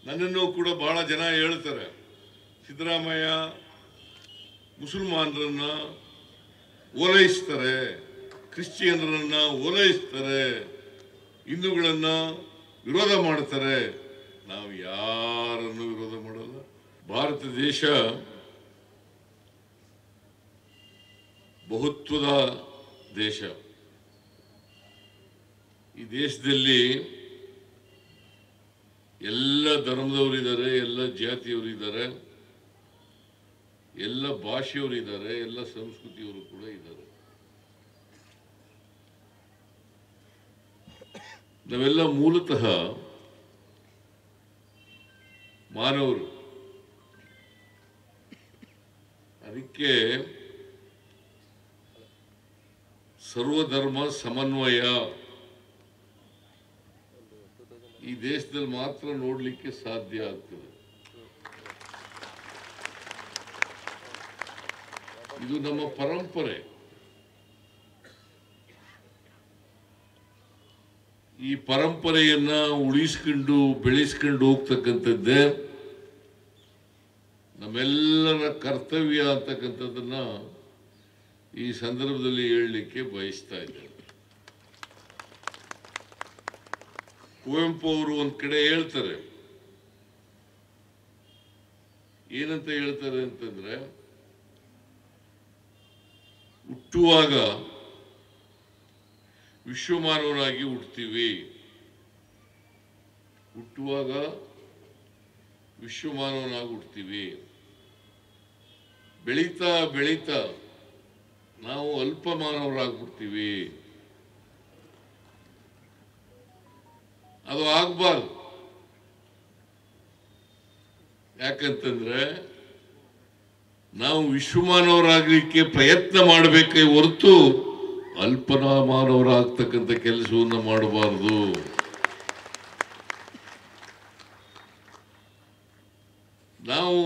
ನನ್ನನ್ನು ಕೂಡ ಬಹಳ ಜನ ಹೇಳ್ತಾರೆ, ಸಿದ್ದರಾಮಯ್ಯ ಮುಸಲ್ಮಾನರನ್ನ ಓಲೈಸ್ತಾರೆ, ಕ್ರಿಶ್ಚಿಯನ್ನರನ್ನ ಓಲೈಸ್ತಾರೆ, ಹಿಂದೂಗಳನ್ನ ವಿರೋಧ ಮಾಡ್ತಾರೆ. ನಾವು ಯಾರನ್ನು ವಿರೋಧ ಮಾಡಲ್ಲ. ಭಾರತ ದೇಶ ಬಹುತ್ವದ ದೇಶ. ಈ ದೇಶದಲ್ಲಿ ಎಲ್ಲ ಧರ್ಮದವರಿದ್ದಾರೆ, ಎಲ್ಲ ಜಾತಿಯವರಿದ್ದಾರೆ, ಎಲ್ಲ ಭಾಷೆಯವರಿದ್ದಾರೆ, ಎಲ್ಲ ಸಂಸ್ಕೃತಿಯವರು ಕೂಡ ಇದ್ದಾರೆ. ನಾವೆಲ್ಲ ಮೂಲತಃ ಮಾನವರು. ಅದಕ್ಕೆ ಸರ್ವಧರ್ಮ ಸಮನ್ವಯ ಈ ದೇಶದಲ್ಲಿ ಮಾತ್ರ ನೋಡಲಿಕ್ಕೆ ಸಾಧ್ಯ ಆಗ್ತದೆ. ಇದು ನಮ್ಮ ಪರಂಪರೆ. ಈ ಪರಂಪರೆಯನ್ನ ಉಳಿಸ್ಕೊಂಡು ಬೆಳೆಸ್ಕೊಂಡು ಹೋಗ್ತಕ್ಕಂಥದ್ದೇ ನಮ್ಮೆಲ್ಲರ ಕರ್ತವ್ಯ ಅಂತಕ್ಕಂಥದ್ದನ್ನ ಈ ಸಂದರ್ಭದಲ್ಲಿ ಹೇಳಲಿಕ್ಕೆ ಬಯಸ್ತಾ ಇದ್ದೇನೆ. ಕುವೆಂಪು ಅವರು ಒಂದ್ ಕಡೆ ಹೇಳ್ತಾರೆ, ಏನಂತ ಹೇಳ್ತಾರೆ ಅಂತಂದ್ರೆ, ಹುಟ್ಟುವಾಗ ವಿಶ್ವಮಾನವನಾಗಿ ಹುಟ್ಟುತ್ತೀವಿ, ಹುಟ್ಟುವಾಗ ವಿಶ್ವಮಾನವನಾಗಿ ಹುಟ್ಟುತ್ತೀವಿ, ಬೆಳೀತಾ ಬೆಳೀತಾ ನಾವು ಅಲ್ಪ ಮಾನವರಾಗ್ಬಿಡ್ತೀವಿ. ಅದು ಆಗ್ಬಾರ್ದು. ಯಾಕಂತಂದ್ರೆ ನಾವು ವಿಶ್ವಮಾನವರಾಗಲಿಕ್ಕೆ ಪ್ರಯತ್ನ ಮಾಡಬೇಕೇ ಹೊರತು ಅಲ್ಪಮಾನವರಾಗ್ತಕ್ಕಂಥ ಕೆಲಸವನ್ನು ಮಾಡಬಾರದು. ನಾವು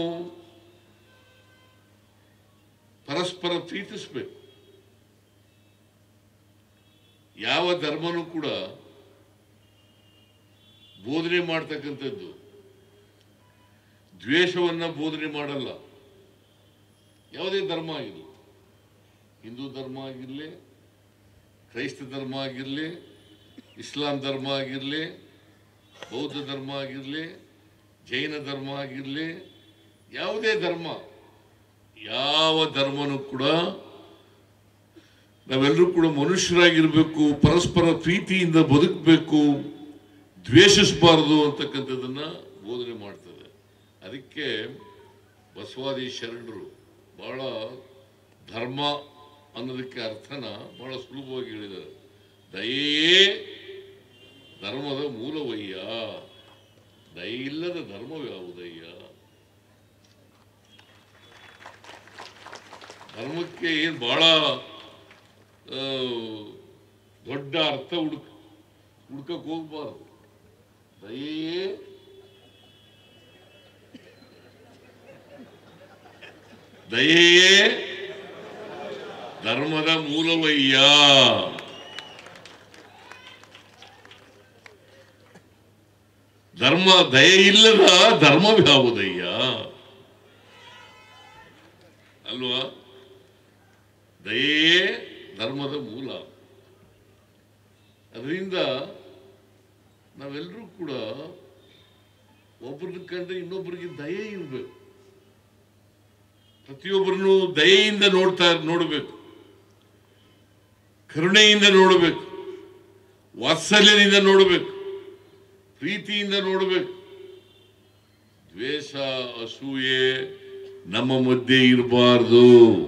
ಪರಸ್ಪರ ಪ್ರೀತಿಸಬೇಕು. ಯಾವ ಧರ್ಮನೂ ಕೂಡ ಬೋಧನೆ ಮಾಡ್ತಕ್ಕಂಥದ್ದು ದ್ವೇಷವನ್ನ ಬೋಧನೆ ಮಾಡಲ್ಲ. ಯಾವುದೇ ಧರ್ಮ ಆಗಿರಲಿ, ಹಿಂದೂ ಧರ್ಮ ಆಗಿರಲಿ, ಕ್ರೈಸ್ತ ಧರ್ಮ ಆಗಿರಲಿ, ಇಸ್ಲಾಂ ಧರ್ಮ ಆಗಿರಲಿ, ಬೌದ್ಧ ಧರ್ಮ ಆಗಿರಲಿ, ಜೈನ ಧರ್ಮ ಆಗಿರಲಿ, ಯಾವುದೇ ಧರ್ಮ, ಯಾವ ಧರ್ಮನೂ ಕೂಡ ನಾವೆಲ್ಲರೂ ಕೂಡ ಮನುಷ್ಯರಾಗಿರ್ಬೇಕು, ಪರಸ್ಪರ ಪ್ರೀತಿಯಿಂದ ಬದುಕಬೇಕು, ದ್ವೇಷಿಸಬಾರದು ಅಂತಕ್ಕಂಥದ್ದನ್ನ ಬೋಧನೆ ಮಾಡ್ತದೆ. ಅದಕ್ಕೆ ಬಸವಾದಿ ಶರಣರು ಬಹಳ ಧರ್ಮ ಅನ್ನೋದಕ್ಕೆ ಅರ್ಥನ ಬಹಳ ಸುಲಭವಾಗಿ ಹೇಳಿದ್ದಾರೆ. ದಯೆಯೇ ಧರ್ಮದ ಮೂಲವಯ್ಯ, ದಯೆ ಇಲ್ಲದ ಧರ್ಮವ್ಯಾವುದಯ್ಯ. ಧರ್ಮಕ್ಕೆ ಏನು ಬಹಳ ದೊಡ್ಡ ಅರ್ಥ ಹುಡ್ಕಕ್ಕೆ ಹೋಗ್ಬಾರ್ದು. ದಯೆಯೇ ಧರ್ಮದ ಮೂಲವಯ್ಯ. ಧರ್ಮ ದಯೆ ಇಲ್ಲದ ಧರ್ಮವ್ಯಾವುದಯ್ಯ ಅಲ್ವಾ? ದಯೆಯೇ ಧರ್ಮದ ಮೂಲ. ಅದರಿಂದ ನಾವೆಲ್ಲರೂ ಕೂಡ ಒಬ್ಬರನ್ನ ಕಂಡ್ರೆ ಇನ್ನೊಬ್ಬರಿಗೆ ದಯೆ ಇರಬೇಕು. ಪ್ರತಿಯೊಬ್ಬರನ್ನು ದಯೆಯಿಂದ ನೋಡಬೇಕು, ಕರುಣೆಯಿಂದ ನೋಡಬೇಕು, ವಾತ್ಸಲ್ಯದಿಂದ ನೋಡಬೇಕು, ಪ್ರೀತಿಯಿಂದ ನೋಡಬೇಕು. ದ್ವೇಷ, ಅಸೂಯೆ ನಮ್ಮ ಮಧ್ಯೆ ಇರಬಾರ್ದು.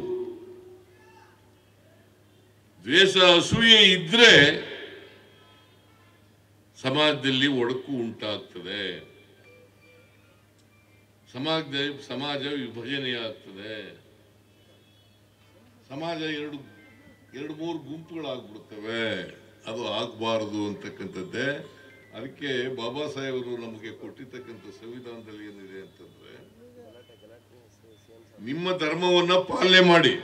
ದ್ವೇಷ, ಅಸೂಯೆ ಇದ್ರೆ ಸಮಾಜದಲ್ಲಿ ಒಡಕು ಉಂಟಾಗ್ತದೆ, ಸಮಾಜ ವಿಭಜನೆಯಾಗ್ತದೆ, ಸಮಾಜ ಎರಡು ಮೂರು ಗುಂಪುಗಳಾಗ್ಬಿಡ್ತವೆ. ಅದು ಆಗಬಾರದು ಅಂತಕ್ಕಂಥದ್ದೇ. ಅದಕ್ಕೆ ಬಾಬಾ ಸಾಹೇಬರು ನಮಗೆ ಕೊಟ್ಟಿರ್ತಕ್ಕಂಥ ಸಂವಿಧಾನದಲ್ಲಿ ಏನಿದೆ ಅಂತಂದ್ರೆ, ನಿಮ್ಮ ಧರ್ಮವನ್ನ ಪಾಲನೆ ಮಾಡಿ,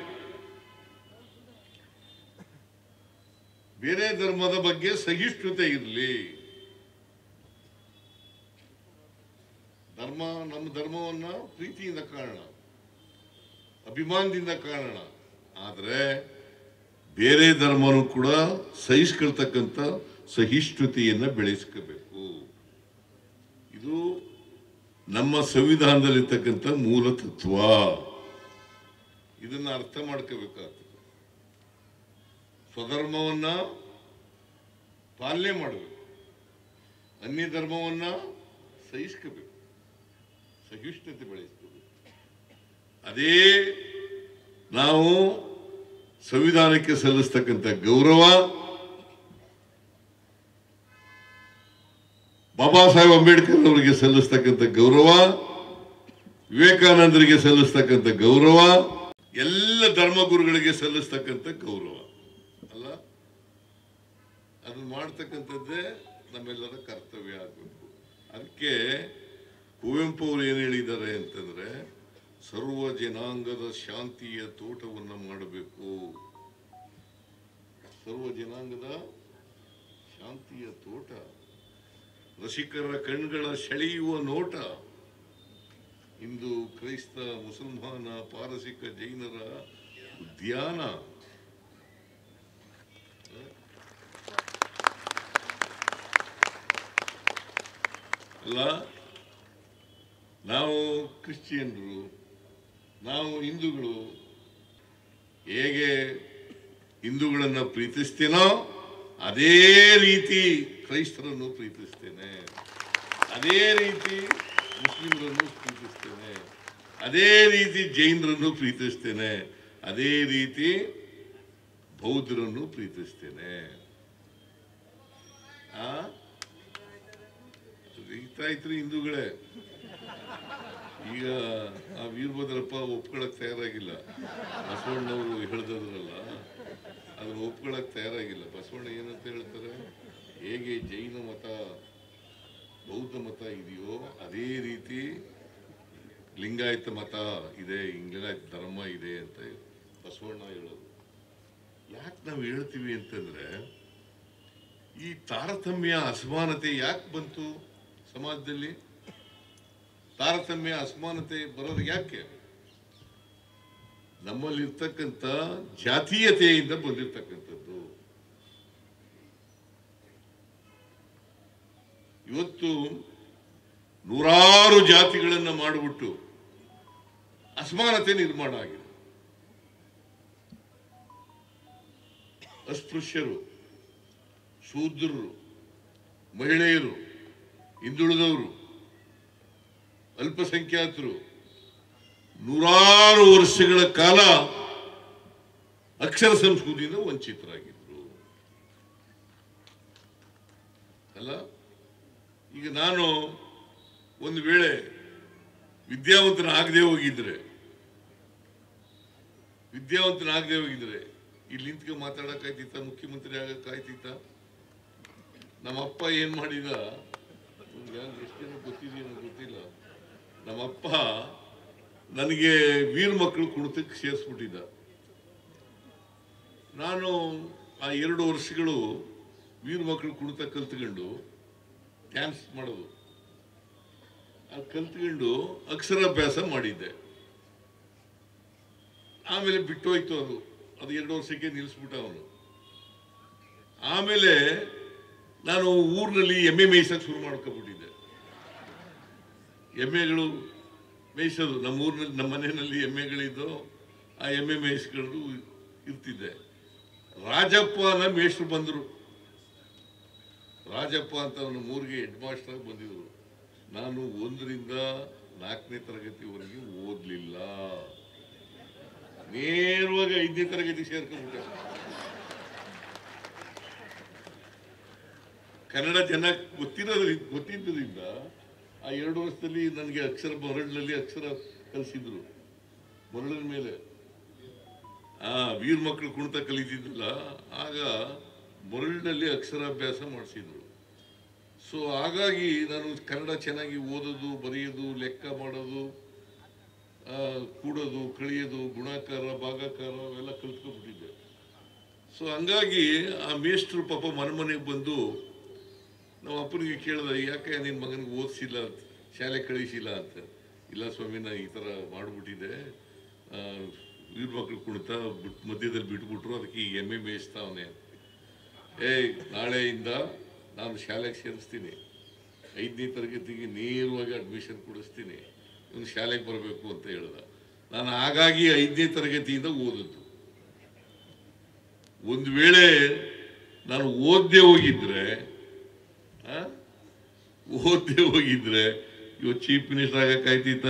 ಬೇರೆ ಧರ್ಮದ ಬಗ್ಗೆ ಸಹಿಷ್ಣುತೆ ಇರಲಿ. ನಮ್ಮ ಧರ್ಮವನ್ನ ಪ್ರೀತಿಯಿಂದ ಕಾಣೋಣ, ಅಭಿಮಾನದಿಂದ ಕಾಣೋಣ. ಆದರೆ ಬೇರೆ ಧರ್ಮನೂ ಕೂಡ ಸಹಿಸ್ಕೊಳ್ತಕ್ಕಂಥ ಸಹಿಷ್ಣುತೆಯನ್ನ ಬೆಳೆಸ್ಕೋಬೇಕು. ಇದು ನಮ್ಮ ಸಂವಿಧಾನದಲ್ಲಿರ್ತಕ್ಕಂಥ ಮೂಲ ತತ್ವ. ಇದನ್ನ ಅರ್ಥ ಮಾಡ್ಕೋಬೇಕಾಗ್ತದೆ. ಸ್ವಧರ್ಮವನ್ನ ಪಾಲನೆ ಮಾಡಬೇಕು, ಅನ್ಯ ಧರ್ಮವನ್ನ ಸಹಿಸ್ಕೋಬೇಕು, ಸಹಿಷ್ಣುತೆ ಬೆಳೆಸ್ಕೋಬೇಕು. ಅದೇ ನಾವು ಸಂವಿಧಾನಕ್ಕೆ ಸಲ್ಲಿಸ್ತಕ್ಕಂಥ ಗೌರವ. ಬಾಬಾ ಸಾಹೇಬ್ ಅಂಬೇಡ್ಕರ್ ಅವರಿಗೆ ಸಲ್ಲಿಸ್ತಕ್ಕಂಥ ಗೌರವ, ವಿವೇಕಾನಂದರಿಗೆ ಸಲ್ಲಿಸ್ತಕ್ಕಂಥ ಗೌರವ, ಎಲ್ಲ ಧರ್ಮಗುರುಗಳಿಗೆ ಸಲ್ಲಿಸ್ತಕ್ಕಂಥ ಗೌರವ ಅಲ್ಲ, ಅದನ್ನು ಮಾಡ್ತಕ್ಕಂಥದ್ದೇ ನಮ್ಮೆಲ್ಲರ ಕರ್ತವ್ಯ ಆಗಬೇಕು. ಅದಕ್ಕೆ ಕುವೆಂಪು ಅವರು ಏನು ಹೇಳಿದ್ದಾರೆ ಅಂತಂದ್ರೆ, ಸರ್ವ ಜನಾಂಗದ ಶಾಂತಿಯ ತೋಟವನ್ನು ಮಾಡಬೇಕು. ಸರ್ವ ಜನಾಂಗದ ಶಾಂತಿಯ ತೋಟ, ರಸಿಕರ ಕಣ್ಗಳ ಸೆಳೆಯುವ ನೋಟ. ಇಂದು ಕ್ರೈಸ್ತ, ಮುಸಲ್ಮಾನ, ಪಾರಸಿಕ, ಜೈನರ ಉದ್ಯಾನ. ಅಲ್ಲ, ನಾವು ಕ್ರಿಶ್ಚಿಯನ್ರು, ನಾವು ಹಿಂದೂಗಳು ಹೇಗೆ ಹಿಂದೂಗಳನ್ನು ಪ್ರೀತಿಸ್ತೇನೋ ಅದೇ ರೀತಿ ಕ್ರೈಸ್ತರನ್ನು ಪ್ರೀತಿಸ್ತೇನೆ, ಅದೇ ರೀತಿ ಮುಸ್ಲಿಮರನ್ನು ಪ್ರೀತಿಸ್ತೇನೆ, ಅದೇ ರೀತಿ ಜೈನರನ್ನು ಪ್ರೀತಿಸ್ತೇನೆ, ಅದೇ ರೀತಿ ಬೌದ್ಧರನ್ನು ಪ್ರೀತಿಸ್ತೇನೆ. ರೈತರು ಹಿಂದೂಗಳೇ. ಈಗ ಆ ವೀರಭದ್ರಪ್ಪ ಒಪ್ಕೊಳಕ್ ತಯಾರಾಗಿಲ್ಲ. ಬಸವಣ್ಣವರು ಹೇಳಿದ್ರಲ್ಲ, ಅದನ್ನು ಒಪ್ಕೊಳಕ್ ತಯಾರಾಗಿಲ್ಲ. ಬಸವಣ್ಣ ಏನಂತ ಹೇಳ್ತಾರೆ, ಹೇಗೆ ಜೈನ ಮತ, ಬೌದ್ಧ ಮತ ಇದೆಯೋ ಅದೇ ರೀತಿ ಲಿಂಗಾಯತ ಮತ ಇದೆ, ಲಿಂಗಾಯತ ಧರ್ಮ ಇದೆ ಅಂತ ಬಸವಣ್ಣ ಹೇಳೋದು. ಯಾಕೆ ನಾವು ಹೇಳ್ತೀವಿ ಅಂತಂದ್ರೆ, ಈ ತಾರತಮ್ಯ ಅಸಮಾನತೆ ಯಾಕೆ ಬಂತು ಸಮಾಜದಲ್ಲಿ? ತಾರತಮ್ಯ ಅಸಮಾನತೆ ಬರೋದು ಯಾಕೆ? ನಮ್ಮಲ್ಲಿರ್ತಕ್ಕಂಥ ಜಾತೀಯತೆಯಿಂದ ಬಂದಿರತಕ್ಕಂಥದ್ದು. ಇವತ್ತು ನೂರಾರು ಜಾತಿಗಳನ್ನು ಮಾಡಿಬಿಟ್ಟು ಅಸಮಾನತೆ ನಿರ್ಮಾಣ ಆಗಿದೆ. ಅಸ್ಪೃಶ್ಯರು, ಶೂದ್ರರು, ಮಹಿಳೆಯರು, ಹಿಂದುಳಿದವರು, ಅಲ್ಪಸಂಖ್ಯಾತರು ನೂರಾರು ವರ್ಷಗಳ ಕಾಲ ಅಕ್ಷರ ಸಂಸ್ಕೃತಿಯಿಂದ ವಂಚಿತರಾಗಿದ್ರು ಅಲ್ಲ. ಈಗ ನಾನು ಒಂದು ವೇಳೆ ವಿದ್ಯಾವಂತನಾಗದೆ ಹೋಗಿದ್ರೆ ಇಲ್ಲಿ ನಿಂತ್ಕೊಂಡು ಮಾತಾಡಕ್ಕಾಯ್ತಿತ್ತ? ಮುಖ್ಯಮಂತ್ರಿ ಆಗಕ್ಕಾಯ್ತಿತ್ತ? ನಮ್ಮಪ್ಪ ಏನ್ ಮಾಡಿದ, ಎಷ್ಟು ಜನ ಗೊತ್ತಿದೆಯೋ ಗೊತ್ತಿಲ್ಲ, ನಮ್ಮಪ್ಪ ನನಗೆ ವೀರ ಮಕ್ಕಳು ಕುಣಿತಕ್ಕೆ ಸೇರಿಸ್ಬಿಟ್ಟಿದ್ದ. ನಾನು ಆ 2 ವರ್ಷಗಳು ವೀರ ಮಕ್ಕಳು ಕುಣಿತ ಕಲ್ತ್ಕೊಂಡು ಡ್ಯಾನ್ಸ್ ಮಾಡೋದು, ಅದು ಕಲ್ತ್ಕೊಂಡು ಅಕ್ಷರಾಭ್ಯಾಸ ಮಾಡಿದ್ದೆ. ಆಮೇಲೆ ಬಿಟ್ಟೋಯ್ತು ಅದು 2 ವರ್ಷಕ್ಕೆ ನಿಲ್ಲಿಸ್ಬಿಟ್ಟ ಅವನು. ಆಮೇಲೆ ನಾನು ಊರಿನಲ್ಲಿ ಎಮ್ಮೆ ಮೇಯಿಸಕ್ಕೆ ಶುರು ಮಾಡ್ಕೊಬಿಟ್ಟಿದ್ದೆ. ಎಮ್ಮೆಗಳು ಮೇಯಿಸೋದು ನಮ್ಮ ಊರಿನಲ್ಲಿ, ನಮ್ಮ ಮನೆಯಲ್ಲಿ ಎಮ್ಮೆಗಳಿದ್ದು, ಆ ಎಮ್ಮೆ ಮೇಯಿಸ್ಕೊಂಡು ಇರ್ತಿದ್ದೆ. ರಾಜಪ್ಪನ ಮೇಷ್ಟ್ರು ಬಂದರು. ರಾಜಪ್ಪ ಅಂತ ಅವನು ಊರಿಗೆ ಹೆಡ್ ಮಾಸ್ಟರ್ ಬಂದಿದ್ರು. ನಾನು 1ರಿಂದ 4ನೇ ತರಗತಿವರೆಗೆ ಓದಲಿಲ್ಲ, ನೇರವಾಗಿ 5ನೇ ತರಗತಿ ಸೇರ್ಕೊಂಡ್ಬಿಟ್ಟೆ. ಕನ್ನಡ ಚೆನ್ನಾಗಿ ಗೊತ್ತಿದ್ದರಿಂದ ಆ 2 ವರ್ಷದಲ್ಲಿ ನನಗೆ ಅಕ್ಷರ ಮರಳಿನಲ್ಲಿ ಅಕ್ಷರ ಕಲಿಸಿದ್ರು. ಮರಳಿನ ಮೇಲೆ ವೀರ ಮಕ್ಕಳು ಕುಣಿತ ಕಲಿತಿದ್ದಿಲ್ಲ, ಆಗ ಮರಳಿನಲ್ಲಿ ಅಕ್ಷರಾಭ್ಯಾಸ ಮಾಡಿಸಿದ್ರು. ಸೊ ಹಾಗಾಗಿ ನಾನು ಕನ್ನಡ ಚೆನ್ನಾಗಿ ಓದೋದು, ಬರೆಯೋದು, ಲೆಕ್ಕ ಮಾಡೋದು, ಕೂಡೋದು, ಕಳಿಯೋದು, ಗುಣಾಕಾರ, ಭಾಗಾಕಾರ ಅವೆಲ್ಲ ಕಲ್ತ್ಕೊಂಡ್ಬಿಟ್ಟಿದ್ದೆ. ಸೊ ಹಂಗಾಗಿ ಆ ಮೇಷ್ಟ್ರು ಪಾಪ ಮನೆಗೆ ಬಂದು ನಮ್ಮ ಅಪ್ಪನಿಗೆ ಕೇಳಿದ, ಯಾಕೆ ನಿನ್ನ ಮಗನಿಗೆ ಓದಿಸಿಲ್ಲ, ಶಾಲೆ ಕಳಿಸಿಲ್ಲ ಅಂತ. ಇಲ್ಲ ಸ್ವಾಮಿ, ನಾನು ಈ ಥರ ಮಾಡಿಬಿಟ್ಟಿದ್ದೆ, ಇವ್ರ ಮಕ್ಳು ಕುಣಿತ ಮಧ್ಯದಲ್ಲಿ ಬಿಟ್ಬಿಟ್ರು, ಅದಕ್ಕೆ ಈಗ ಎಮ್ಮೆ ಮೇಯಿಸ್ತಾವನೆ. ನಾಳೆಯಿಂದ ನಾನು ಶಾಲೆಗೆ ಸೇರಿಸ್ತೀನಿ, 5ನೇ ತರಗತಿಗೆ ನೇರವಾಗಿ ಅಡ್ಮಿಷನ್ ಕೊಡಿಸ್ತೀನಿ, ಇವನು ಶಾಲೆಗೆ ಬರಬೇಕು ಅಂತ ಹೇಳ್ದ. ನಾನು ಹಾಗಾಗಿ 5ನೇ ತರಗತಿಯಿಂದ ಓದದ್ದು. ಒಂದು ವೇಳೆ ನಾನು ಓದದೆ ಹೋಗಿದ್ರೆ ಇವತ್ತು ಚೀಫ್ ಮಿನಿಸ್ಟರ್ ಆಗಕ್ಕಾಯ್ತಿತ್ತ?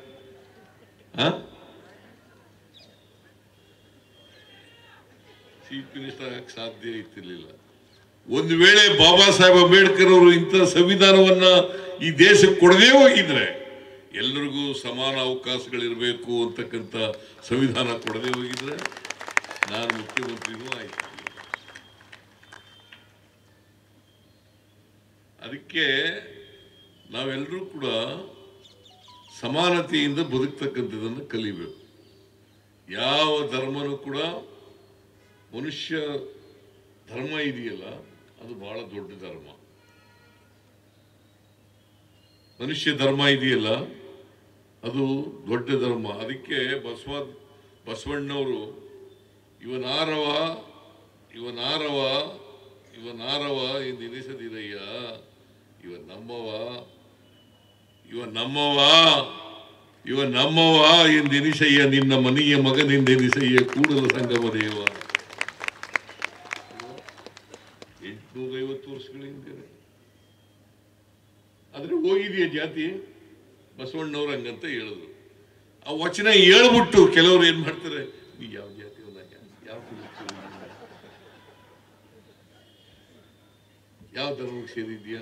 ಚೀಫ್ ಮಿನಿಸ್ಟರ್ ಆಗಕ್ಕೆ ಸಾಧ್ಯ ಇರ್ತಿರ್ಲಿಲ್ಲ. ಒಂದು ವೇಳೆ ಬಾಬಾ ಸಾಹೇಬ್ ಅಂಬೇಡ್ಕರ್ ಅವರು ಇಂಥ ಸಂವಿಧಾನವನ್ನ ಈ ದೇಶಕ್ಕೆ ಕೊಡದೇ ಹೋಗಿದ್ರೆ, ಎಲ್ಲರಿಗೂ ಸಮಾನ ಅವಕಾಶಗಳಿರಬೇಕು ಅಂತಕ್ಕಂಥ ಸಂವಿಧಾನ ಕೊಡದೇ ಹೋಗಿದ್ರೆ ನಾನು ಮುಖ್ಯಮಂತ್ರಿನೂ ಆಯ್ತು. ಅದಕ್ಕೆ ನಾವೆಲ್ಲರೂ ಕೂಡ ಸಮಾನತೆಯಿಂದ ಬದುಕ್ತಕ್ಕಂಥದ್ದನ್ನು ಕಲಿಬೇಕು. ಯಾವ ಧರ್ಮನೂ ಕೂಡ, ಮನುಷ್ಯ ಧರ್ಮ ಇದೆಯಲ್ಲ ಅದು ಬಹಳ ದೊಡ್ಡ ಧರ್ಮ. ಮನುಷ್ಯ ಧರ್ಮ ಇದೆಯಲ್ಲ ಅದು ದೊಡ್ಡ ಧರ್ಮ. ಅದಕ್ಕೆ ಬಸವಣ್ಣವರು ಇವನಾರವ ಎಂದೆನಿಸದಿರಯ್ಯ, ಇವ ನಮ್ಮವ ಎಂದೆನಿಸಯ್ಯ, ನಿನ್ನ ಮನೆಯ ಮಗನೆಂದೆನಿಸಯ್ಯ, ಕೂಡಲ ಸಂಗಮ ದೇವ. 850 ವರ್ಷಗಳ ಹಿಂದೆ ಆದ್ರೆ ಹೋಗಿದೆಯಾ ಜಾತಿ? ಬಸವಣ್ಣವ್ರು ಹಂಗಂತ ಹೇಳಿದ್ರು. ಆ ವಚನ ಹೇಳ್ಬಿಟ್ಟು ಕೆಲವರು ಏನ್ ಮಾಡ್ತಾರೆ, ನೀ ಯಾವ ಜಾತಿ, ಯಾವ ಕುಲಕ್ಕೆ, ಯಾವ ಧರ್ಮಕ್ಕೆ ಸೇರಿದ್ಯಾ,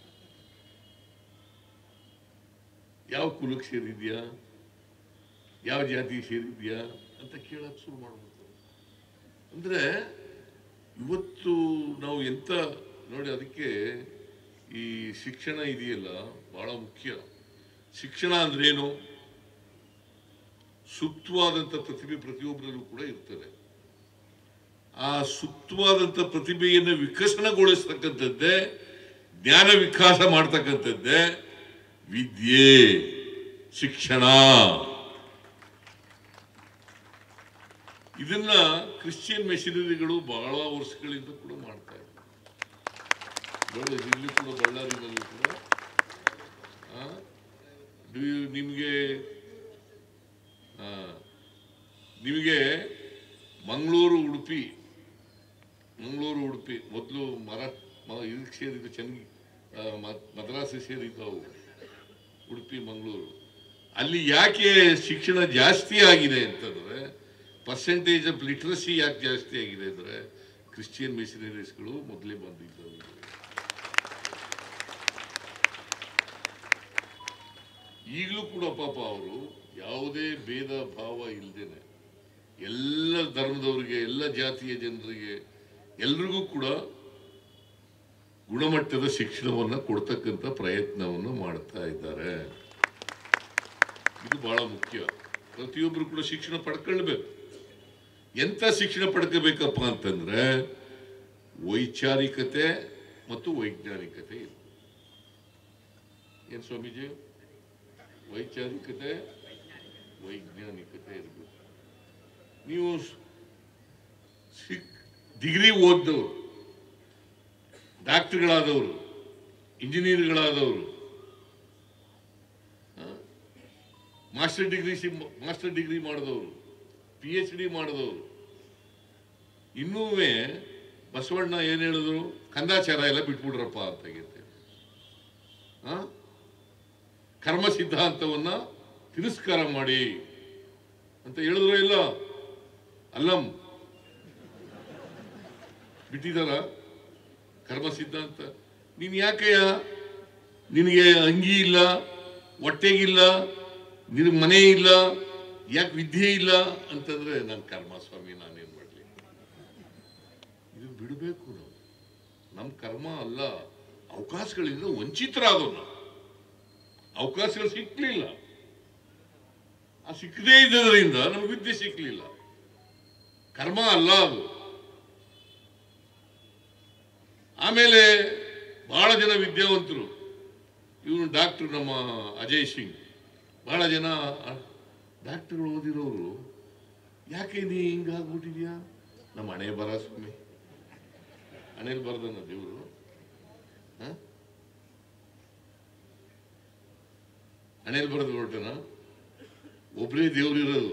ಯಾವ ಕುಲಕ್ಕೆ ಸೇರಿದ್ಯಾ, ಯಾವ ಜಾತಿಗೆ ಸೇರಿದ್ಯಾ ಅಂತ ಕೇಳಕ್ ಶುರು ಮಾಡ್ಬಿಡ್ತಾರೆ. ಅಂದ್ರೆ ಇವತ್ತು ನಾವು ಎಂತ ನೋಡಿ, ಅದಕ್ಕೆ ಈ ಶಿಕ್ಷಣ ಇದೆಯಲ್ಲ ಬಹಳ ಮುಖ್ಯ. ಶಿಕ್ಷಣ ಅಂದ್ರೇನು? ಸೂಕ್ತವಾದಂಥ ಪ್ರತಿಭೆ ಪ್ರತಿಯೊಬ್ಬರಲ್ಲೂ ಕೂಡ ಇರ್ತದೆ. ಆ ಸೂಕ್ತವಾದಂಥ ಪ್ರತಿಭೆಯನ್ನು ವಿಕಸನಗೊಳಿಸ್ತಕ್ಕಂಥದ್ದೇ, ಜ್ಞಾನ ವಿಕಾಸ ಮಾಡ್ತಕ್ಕಂಥದ್ದೇ ವಿದ್ಯೆ, ಶಿಕ್ಷಣ. ಇದನ್ನ ಕ್ರಿಶ್ಚಿಯನ್ ಮಿಷನರಿಗಳು ಬಹಳ ವರ್ಷಗಳಿಂದ ಕೂಡ ಮಾಡ್ತಾ ಇದ್ದಾರೆ. ಇಲ್ಲಿ ಕೂಡ ಬಳ್ಳಾರಿನಲ್ಲಿ ಕೂಡ ನಿಮಗೆ ಮಂಗಳೂರು ಉಡುಪಿ ಮೊದಲು ಇದಕ್ಕೆ ಸೇರಿದ್ದು, ಚೆನ್ನೈ ಮದ್ರಾಸಿಗೆ ಸೇರಿದ್ದವು ಉಡುಪಿ ಮಂಗಳೂರು. ಅಲ್ಲಿ ಯಾಕೆ ಶಿಕ್ಷಣ ಜಾಸ್ತಿ ಆಗಿದೆ ಅಂತಂದ್ರೆ, ಪರ್ಸೆಂಟೇಜ್ ಆಫ್ ಲಿಟ್ರಸಿ ಯಾಕೆ ಜಾಸ್ತಿ ಆಗಿದೆ ಅಂದ್ರೆ, ಕ್ರಿಶ್ಚಿಯನ್ ಮಿಷನರೀಸ್ಗಳು ಮೊದಲೇ ಬಂದಿದ್ದವು. ಈಗಲೂ ಕೂಡ ಪಾಪ ಅವರು ಯಾವುದೇ ಭೇದ ಭಾವ ಇಲ್ಲದೇನೆ ಎಲ್ಲ ಧರ್ಮದವರಿಗೆ, ಎಲ್ಲ ಜಾತಿಯ ಜನರಿಗೆ, ಎಲ್ರಿಗೂ ಕೂಡ ಗುಣಮಟ್ಟದ ಶಿಕ್ಷಣವನ್ನು ಕೊಡ್ತಕ್ಕಂಥ ಪ್ರಯತ್ನವನ್ನು ಮಾಡ್ತಾ ಇದ್ದಾರೆ. ಇದು ಬಹಳ ಮುಖ್ಯ. ಪ್ರತಿಯೊಬ್ಬರು ಕೂಡ ಶಿಕ್ಷಣ ಪಡ್ಕೊಳ್ಬೇಕು. ಎಂತ ಶಿಕ್ಷಣ ಪಡ್ಕೋಬೇಕಪ್ಪ ಅಂತಂದ್ರೆ, ವೈಚಾರಿಕತೆ ಮತ್ತು ವೈಜ್ಞಾನಿಕತೆ ಇದೆ. ಏನ್ ಸ್ವಾಮೀಜಿ? ವೈಚಾರಿಕತೆ, ವೈಜ್ಞಾನಿಕತೆ ಇರಬೇಕು. ನೀವು ಡಿಗ್ರಿ ಓದ್ದವರು, ಡಾಕ್ಟರ್ಗಳಾದವರು, ಇಂಜಿನಿಯರ್ಗಳಾದವರು, ಮಾಸ್ಟರ್ ಡಿಗ್ರಿ ಮಾಡಿದವರು, PhD ಮಾಡಿದವರು, ಇನ್ನೂ ಬಸವಣ್ಣ ಏನ್ ಹೇಳಿದ್ರು? ಕಂದಾಚಾರ ಎಲ್ಲ ಬಿಟ್ಬಿಡ್ರಪ್ಪ ಅಂತ ಹೇಳ್ತೇವೆ. ಕರ್ಮ ಸಿದ್ಧಾಂತವನ್ನ ತಿರಸ್ಕಾರ ಮಾಡಿ ಅಂತ ಹೇಳಿದ್ರು. ಇಲ್ಲ, ಅಲ್ಲಂ ಬಿಟ್ಟಿದಾರ ಕರ್ಮ ಸಿದ್ಧಾಂತ. ನೀನ್ ಯಾಕೆಯ, ನಿನಗೆ ಅಂಗಿ ಇಲ್ಲ, ಹೊಟ್ಟೆಗಿಲ್ಲ, ನಿನಗೆ ಮನೆ ಇಲ್ಲ, ಯಾಕೆ ವಿದ್ಯೆ ಇಲ್ಲ ಅಂತಂದ್ರೆ, ನನ್ನ ಕರ್ಮ ಸ್ವಾಮಿ, ನಾನೇನ್ ಮಾಡ್ಲಿ? ಇದು ಬಿಡಬೇಕು ನಾವು. ನಮ್ಮ ಕರ್ಮ ಅಲ್ಲ, ಅವಕಾಶಗಳಿಂದ ವಂಚಿತರಾದವು ನಾವು. ಅವಕಾಶಗಳು ಸಿಕ್ಲಿಲ್ಲ, ಆ ಸಿಕ್ಕದೇ ಇದ್ದರಿಂದ ನಮ್ಗೆ ವಿದ್ಯೆ ಸಿಕ್ಲಿಲ್ಲ. ಕರ್ಮ ಅಲ್ಲ ಅದು. ಆಮೇಲೆ ಬಹಳ ಜನ ವಿದ್ಯಾವಂತರು ಇವನು ಡಾಕ್ಟರ್ ನಮ್ಮ ಅಜಯ್ ಸಿಂಗ್. ಬಹಳ ಜನ ಡಾಕ್ಟರ್ಗಳು ಓದಿರೋರು ಯಾಕೆ ನೀ ಹಿಂಗಾಗ್ಬಿಟ್ಟಿದ್ಯಾ? ನಮ್ಮ ಹಣೆ ಬರ ಸ್ವಾಮಿ, ಹಣೆಯಲ್ಲಿ ಬರ್ದನ ದೇವರು. ಹಣೆಯಲ್ಲಿ ಬರೆದು ಹೊರಟನ? ಒಬ್ಬರೇ ದೇವರಿರೋದು.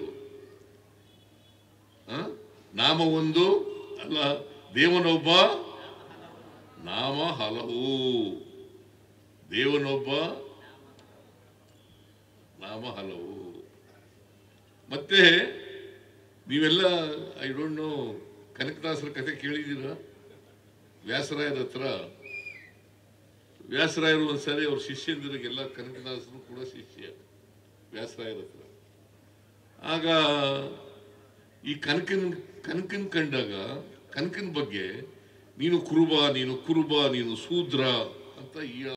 ನಾಮ ಒಂದು ಅಲ್ಲ, ದೇವನೊಬ್ಬ, ನಾಮ ಹಲವು. ದೇವನೊಬ್ಬ, ನಾಮ ಹಲವು. ಮತ್ತೆ ನೀವೆಲ್ಲ ಐ ಡೋಂಟ್ ನೋ, ಕನಕದಾಸರ ಕಥೆ ಕೇಳಿದ್ದೀರಾ? ವ್ಯಾಸರಾಯರ ಹತ್ರ ವ್ಯಾಸರಾಯರು ಒಂದ್ಸರಿ ಅವ್ರ ಶಿಷ್ಯಂದಿರಿಗೆಲ್ಲ, ಕನಕದಾಸರು ಕೂಡ ಶಿಷ್ಯ ವ್ಯಾಸರಾಯರ ಹತ್ರ. ಆಗ ಈ ಕನಕನ್ ಕಂಡಾಗ ಕನಕನ ಬಗ್ಗೆ ನೀನು ಕುರುಬ, ನೀನು ಶೂದ್ರ ಅಂತ